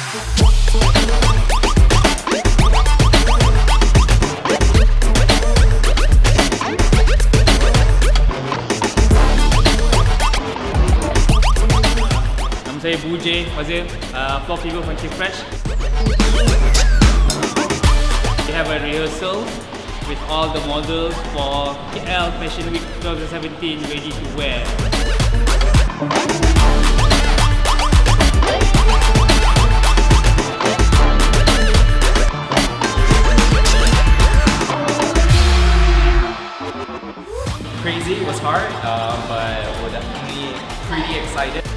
Saya Bujay Fazil, floor figure from Team Fresh. We have a rehearsal with all the models for KL Fashion Week 2017 ready to wear. Crazy, it was hard, but we're definitely pretty excited.